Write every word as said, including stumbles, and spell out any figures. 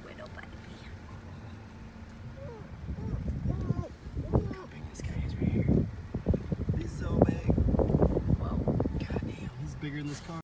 little baby. Look how big this guy is right here. He's so big. Whoa. God damn, he's bigger than this car.